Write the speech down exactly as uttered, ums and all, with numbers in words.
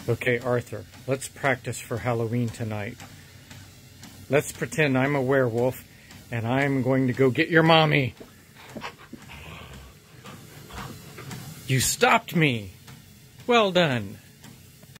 Okay, Arthur, let's practice for Halloween tonight. Let's pretend I'm a werewolf, and I'm going to go get your mommy. You stopped me! Well done.